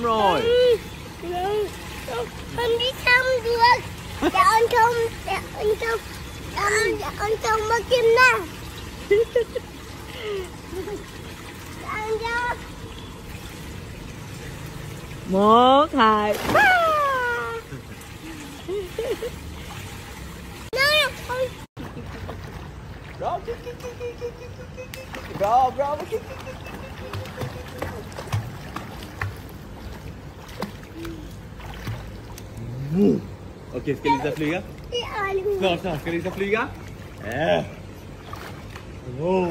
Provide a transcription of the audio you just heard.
rồi. Con đi xong được. Dạ anh không mất kim nào. Anh cho. 1, 2, 3. Bravo. Okey, sekali Liza flyga. Snart ska Liza flyga. Oh.